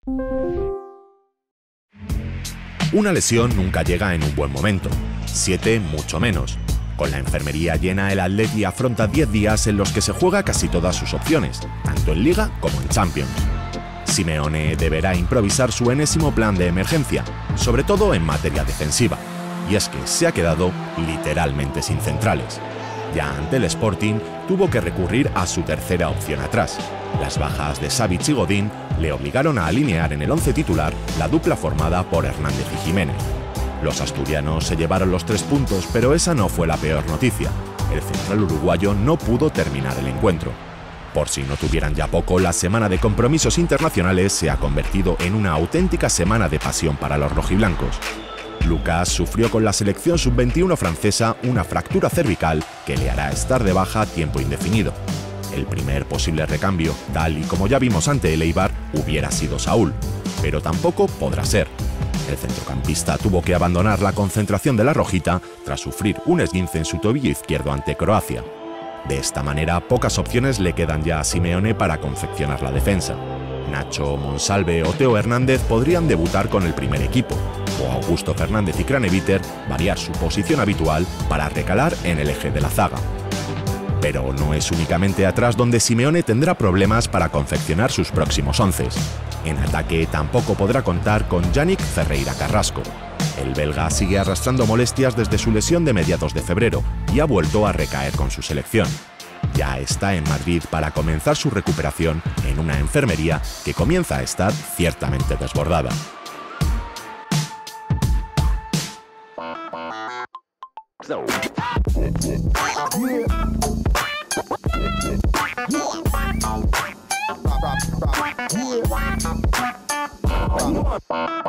Una lesión nunca llega en un buen momento, 7 mucho menos. Con la enfermería llena, el Atleti afronta 10 días en los que se juega casi todas sus opciones, tanto en Liga como en Champions. Simeone deberá improvisar su enésimo plan de emergencia, sobre todo en materia defensiva, y es que se ha quedado literalmente sin centrales. Ya ante el Sporting tuvo que recurrir a su tercera opción atrás. Las bajas de Savic y Godín le obligaron a alinear en el once titular la dupla formada por Hernández y Jiménez. Los asturianos se llevaron los 3 puntos, pero esa no fue la peor noticia. El central uruguayo no pudo terminar el encuentro. Por si no tuvieran ya poco, la semana de compromisos internacionales se ha convertido en una auténtica semana de pasión para los rojiblancos. Lucas sufrió con la selección sub-21 francesa una fractura cervical que le hará estar de baja a tiempo indefinido. El primer posible recambio, tal y como ya vimos ante el Eibar, hubiera sido Saúl, pero tampoco podrá ser. El centrocampista tuvo que abandonar la concentración de la rojita tras sufrir un esguince en su tobillo izquierdo ante Croacia. De esta manera, pocas opciones le quedan ya a Simeone para confeccionar la defensa. Nacho, Monsalve o Teo Hernández podrían debutar con el primer equipo, o Augusto Fernández y Craneviter variar su posición habitual para recalar en el eje de la zaga. Pero no es únicamente atrás donde Simeone tendrá problemas para confeccionar sus próximos onces. En ataque tampoco podrá contar con Yannick Ferreira Carrasco. El belga sigue arrastrando molestias desde su lesión de mediados de febrero y ha vuelto a recaer con su selección. Ya está en Madrid para comenzar su recuperación en una enfermería que comienza a estar ciertamente desbordada. Yeah.